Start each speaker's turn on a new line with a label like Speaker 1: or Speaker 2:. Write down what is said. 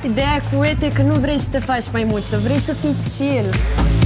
Speaker 1: Ideea cu Ete e că nu vrei să te faci maimuță, vrei să fii chill.